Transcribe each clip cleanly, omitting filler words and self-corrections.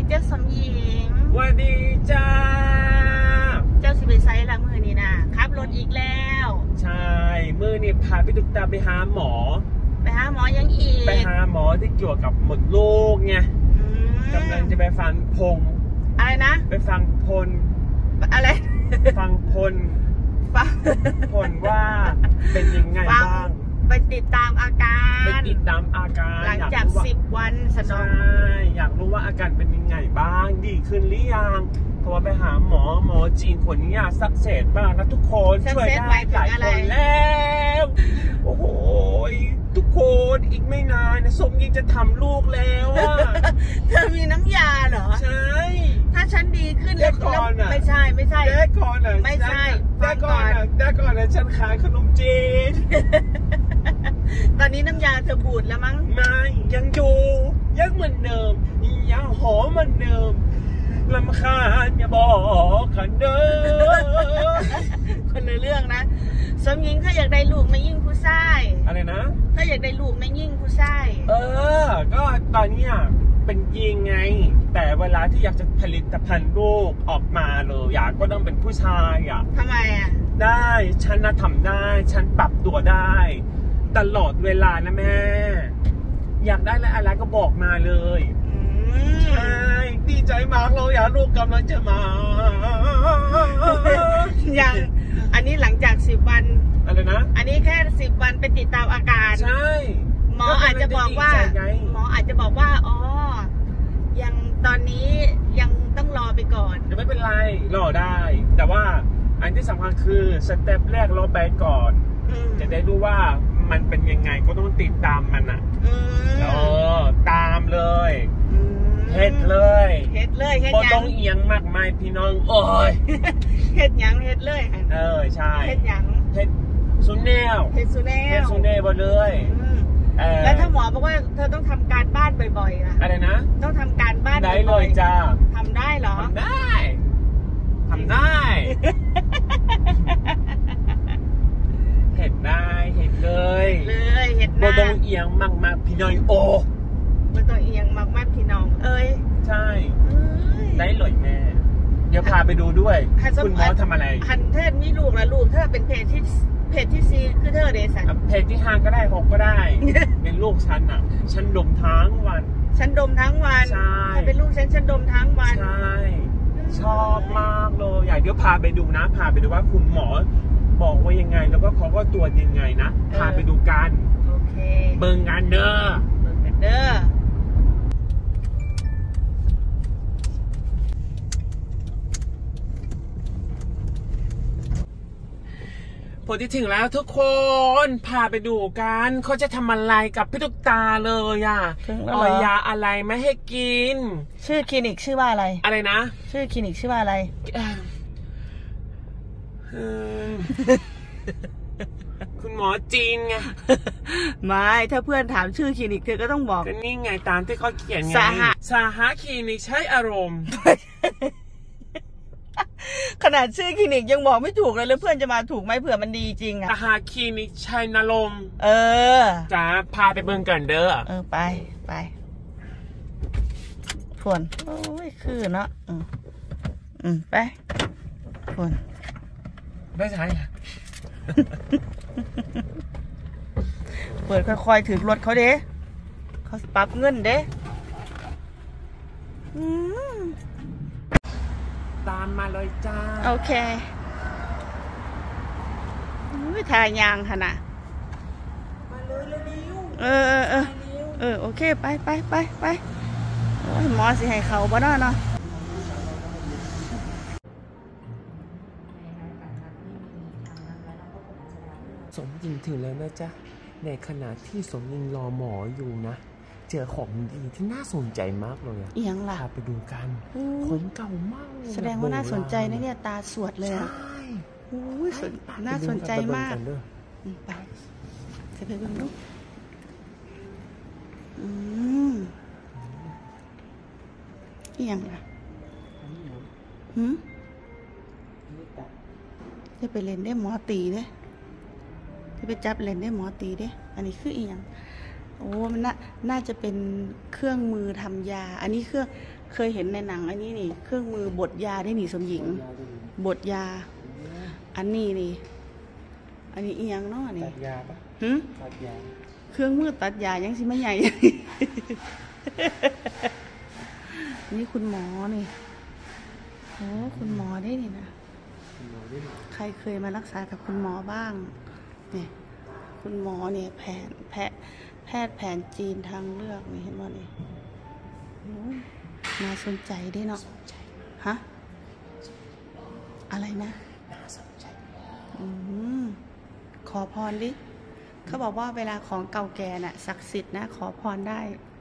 เจ้าสมหญิงวันดีจ้าเจ้าสิไปไซส์ละมือนี่นะขับรถอีกแล้วใช่มือนี่พาพี่ตุ๊กตาไปหาหมอยังอีกไปหาหมอที่เกี่ยวกับมดลูกไงกำลังจะไปฟังพงอะไรนะไปฟังพลอะไรฟังพลว่าเป็นยังไงบ้างไปติดตามอาการหลังจาก10 วันสนองอยากรู้ว่าอาการเป็นยังไงบ้างดีขึ้นหรือยังเพราะว่าไปหาหมอจีนคนนี้สักเศษมากนะทุกคนช่วยได้หลายคนแล้วโอ้โหทุกคนอีกไม่นานนะสมยิงจะทำลูกแล้วเธอมีน้ำยาเหรอใช่ถ้าฉันดีขึ้นแล้วไม่ใช่ได้ก่อนนะไม่ใช่ได้ก่อนนะฉันขายขนมจีนตอนนี้น้ำยาเธอบูดแล้วมั้งไม่ยังอยู่ยังเหมือนเดิมยังหอมเหมือนเดิมลำคาญอย่าบอกกันเด้อคนละเรื่องนะสมหญิงเขาอยากได้ลูกไม่ยิ่งผู้ชายอะไรนะเขาอยากได้ลูกไม่ยิ่งผู้ชายก็ตอนนี้เป็นยิงไงแต่เวลาที่อยากจะผลิตภัณฑ์ลูกออกมาเลยอยากก็ต้องเป็นผู้ชายทำไมได้ฉันทำได้ฉันปรับตัวได้ตลอดเวลานะแม่อยากได้อะไรก็บอกมาเลยใช่ดีใจมากเลยลูกกำลังจะมายังอันนี้หลังจาก10 วันอะไรนะอันนี้แค่10 วันไปติดตามอาการใช่หมออาจจะบอกว่าอ๋อยังตอนนี้ยังต้องรอไปก่อนไม่เป็นไรรอได้แต่ว่าอันที่สำคัญคือสเต็ปแรกรอไปก่อนจะได้รู้ว่ามันเป็นยังไงก็ต้องติดตามมันตามเลยเฮ็ดเลยบ่ต้องเอียงมากมายพี่น้องโอ้ยเฮ็ดยังเฮ็ดเลยใช่เฮ็ดยังเฮ็ดซูเนลบ่เลยแล้วถ้าหมอบอกว่าเธอต้องทำการบ้านบ่อยๆอะไรนะต้องทำการบ้านได้เลยจ้าทำได้เหรอทำได้เห็ดได้เห็ดเลยเห็ดหน้าบ่ต้องเอียงมากพี่น้องโอ้บ่ต้องเอียงมากพี่น้องใช่ได้เลยแม่เดี๋ยวพาไปดูด้วยคุณหมอทำอะไรคันเทศมีลูกแล้วลูกเธอเป็นเพจที่4คือเธอเดซันเพจที่5ก็ได้6ก็ได้ เป็นลูกฉันฉันดมทั้งวันใช่ถ้าเป็นลูกฉันดมทั้งวันใช่ชอบมากเลยอยากเดี๋ยวพาไปดูนะพาไปดูว่าคุณหมอบอกว่ายังไงแล้วก็เขาก็ตรวจยังไงนะพาไปดูกันโอเคเบิ่งกันเด้อพอที่ถึงแล้วทุกคนพาไปดูกันเขาจะทำอะไรกับพี่ตุ๊กตาเลยเอายาอะไรไม่ให้กินชื่อคลินิกชื่อว่าอะไรนะชื่อคลินิกชื่อว่าอะไรคุณหมอจีนไงไม่ถ้าเพื่อนถามชื่อคลินิกเธอก็ต้องบอกก็นี่ไงตามที่เขาเขียนไงสหคลินิกใช้อารมณ์ขนาดชื่อคลินิกยังบอกไม่ถูกเลยแล้วเพื่อนจะมาถูกไหมเผื่อมันดีจริงสหคลินิกใช้นารมณ์จ้าพาไปเบิ่งกันเด้อไปฝนโอ้ยคือเนาะไปฝนไม่ใช่เปิดค่อยๆถือรถเขาเด้เขาปรับเงินเด้ตามมาเลยจ้าโอเคทายางขนาดมาเลยเร็วโอเคไปโอ้ยหมอสิให้เขาบ่ได้เนาะสมยิงถึงแล้วนะจ๊ะในขณะที่สมยิงรอหมออยู่นะเจอของดีที่น่าสนใจมากเลยอีหยังล่ะพาไปดูกันของเก่ามากแสดงว่าน่าสนใจนะเนี่ยตาสวดเลยใช่น่าสนใจมากไปจะไปดูลูกอีหยังล่ะจะไปเล่นได้หมอตีเด้จะไปจับเล่นได้หมอตีเด้อันนี้คืออีหยังโอ้มันน่าจะเป็นเครื่องมือทำยาอันนี้เครื่องเคยเห็นในหนังอันนี้นี่เครื่องมือบดยาได้หนิสมหญิงบดยาอันนี้นี่อันนี้อีหยังเนาะนี่ตัดยาปะตัดยาเครื่องมือตัดยายังสิไม่ใหญ่ นี่คุณหมอนี่โอ้คุณหมอได้นี่นะใครเคยมารักษากับคุณหมอบ้างเนี่ยคุณหมอเนี่ยแพทย์แผนจีนทางเลือกนี่เห็นไหมนี่น่าสนใจได้เนาะฮะอะไรนะน่าสนใจขอพรดิเขาบอกว่าเวลาของเก่าแก่น่ะศักดิ์สิทธิ์นะขอพรได้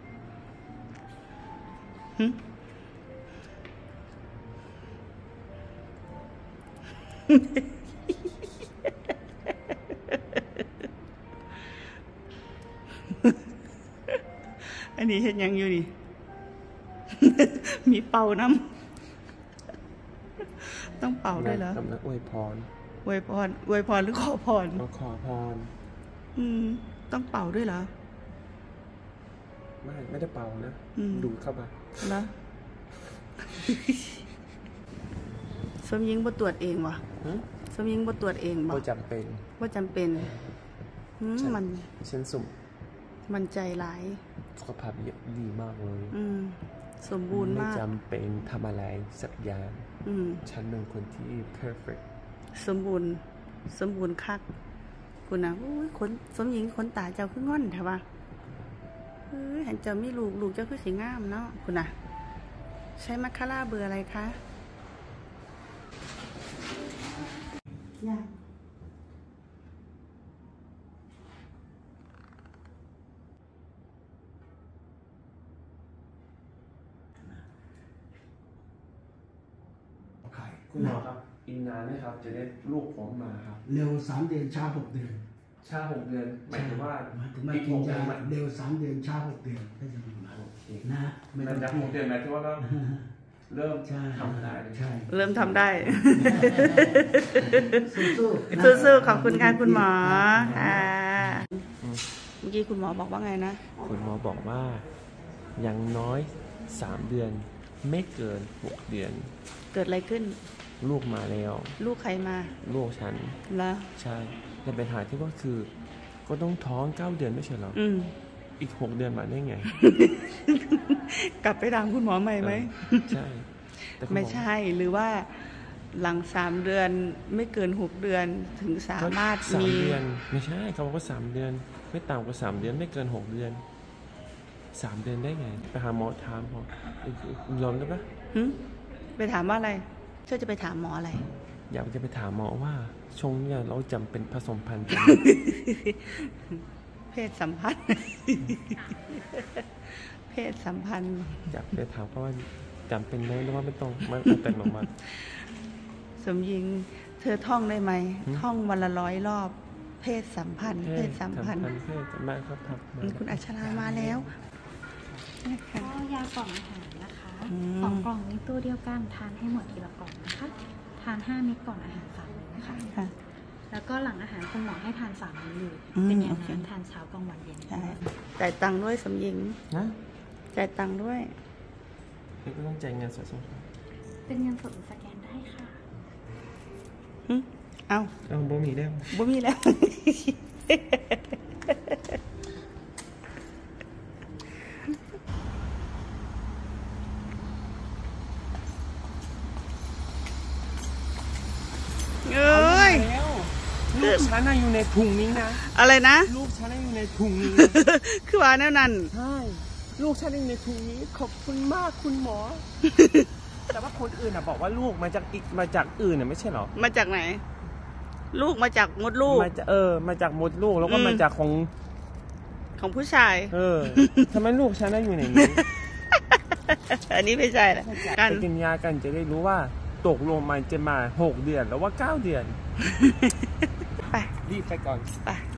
อันนี้เห็นยังอยู่นี่ มีเป่าน้ำต้องเป่าด้วยเหรอต้องอวยพรอวยพรหรือขอพรต้องขอพรต้องเป่าด้วยเหรอไม่ได้เป่านะดูเข้ามาแล้วสมยิงบ่ตรวจเองวะสมยิงบ่ตรวจเองบ่จำเป็นมันฉันมันใจร้ายสุขภาพดีมากเลยสมบูรณ์มากไม่จำเป็นทำอะไรสักอย่างฉันเป็นคนที่ perfect สมบูรณ์คักคุณนะคนสมหญิงคนตาเจ้าคืองอนใช่ปะเห็นเจ้ามีลูกเจ้าคือสีงามเนาะคุณนะใช้มัคคาร่าเบอร์อะไรคะคุณหมอครับอีกนานไหมครับจะได้ลูกผมมาครับเร็ว3 เดือนช้า6 เดือนช้า6 เดือนหมายถึงว่ากินยาเร็ว3 เดือนช้า6 เดือนก็จะมีมานะไม่ต้องจะ6 เดือนหมายถึงว่าก็เริ่มทำได้เริ่มทำได้สู้ๆขอบคุณค่ะคุณหมอเมื่อกี้คุณหมอบอกว่าไงนะคุณหมอบอกว่าอย่างน้อย3 เดือนไม่เกิน6 เดือนเกิดอะไรขึ้นลูกมาแล้วลูกใครมาลูกฉันแล้วใช่แต่ปัญหาที่ว่าคือก็ต้องท้อง9 เดือนไม่ใช่หรออีก6 เดือนมาได้ไงกลับไปถามคุณหมอใหม่ไหมใช่ไม่ใช่หรือว่าหลัง3 เดือนไม่เกิน6 เดือนถึงสามารถมี 3 เดือนไม่ใช่เขาบอกว่า3 เดือนไม่ต่ำกว่า3 เดือนไม่เกิน6 เดือน3 เดือนได้ไงไปหาหมอถามหมอยอมได้ปะไปถามว่าอะไรเชื่อจะไปถามหมออะไรอยากจะไปถามหมอว่าชงเนี่ยเราจำเป็นผสมพันธุ์กันเพศสัมพันธ์อยากไปถามเขาว่าจำเป็นไหมหรือว่าไม่ต้องมันแต่งออกมาสมยิงเธอท่องได้ไหมท่องวันละ100 รอบเพศสัมพันธ์เพศมากครับคุณอัชรามาแล้วก็ยากล่องอาหารนะคะ2 กล่องนี้ตัวเดียวกันทานให้หมดทีละกล่องนะคะทาน5 เม็ดก่อนอาหาร3 มื้อนะคะแล้วก็หลังอาหารคุณหมอให้ทาน3 มื้อเลยเป็นอย่างนั้นทานเช้ากลางวันเย็นจ่ายตังค์ด้วยสมยิงนะจ่ายตังค์ด้วยไม่ต้องจ่ายเงินสดเป็นเงินสดสแกนได้ค่ะเอาบ่มีแล้วลูกฉันอยู่ในถุงนี้นะอะไรนะลูกฉันอยู่ในถุงนี้คือว่าแนวนั้นใช่ลูกฉันอยู่ในถุงนี้ขอบคุณมากคุณหมอแต่ว่าคนอื่นบอกว่าลูกมาจากอื่นไม่ใช่หรอมาจากไหนลูกมาจากมดลูกมาจากมดลูกแล้วก็มาจากของผู้ชายทำไมลูกฉันอยู่ในนี้อันนี้ไม่ใช่แหละไปกินยากันจะได้รู้ว่าตกลงมันจะมา6 เดือนแล้วว่า9 เดือนไปรีบไปก่อนไป